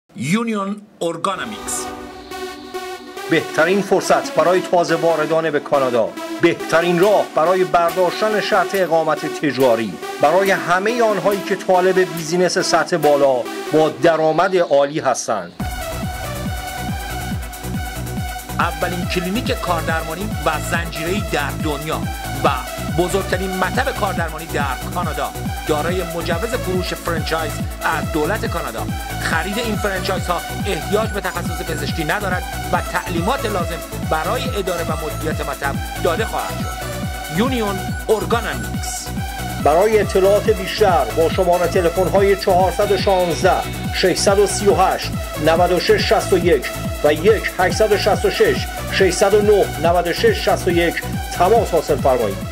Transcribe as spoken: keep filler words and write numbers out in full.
یونیون ارگانومیکس. بهترین فرصت برای تازه واردان به کانادا، بهترین راه برای برداشتن شرط اقامت تجاری برای همه آنهایی که طالب بیزینس سطح بالا با درآمد عالی هستند. اولین کلینیک کاردرمانی و زنجیره‌ای در دنیا و بزرگترین مطب کاردرمانی در کانادا، دارای مجوز فروش فرانچایز از دولت کانادا. خرید این فرانچایز ها احتیاج به تخصص پزشکی ندارد و تعلیمات لازم برای اداره و مدیریت مطب داده خواهد شد. یونیون ارگانومیکس. برای اطلاعات بیشتر با شماره تلفن های چهارصد و شانزده ششصد و سی و هشت نود و شش شصت و یک و یک هشتصد و شصت و شش ششصد و نه نود و شش شصت و یک تماس حاصل فرمایید.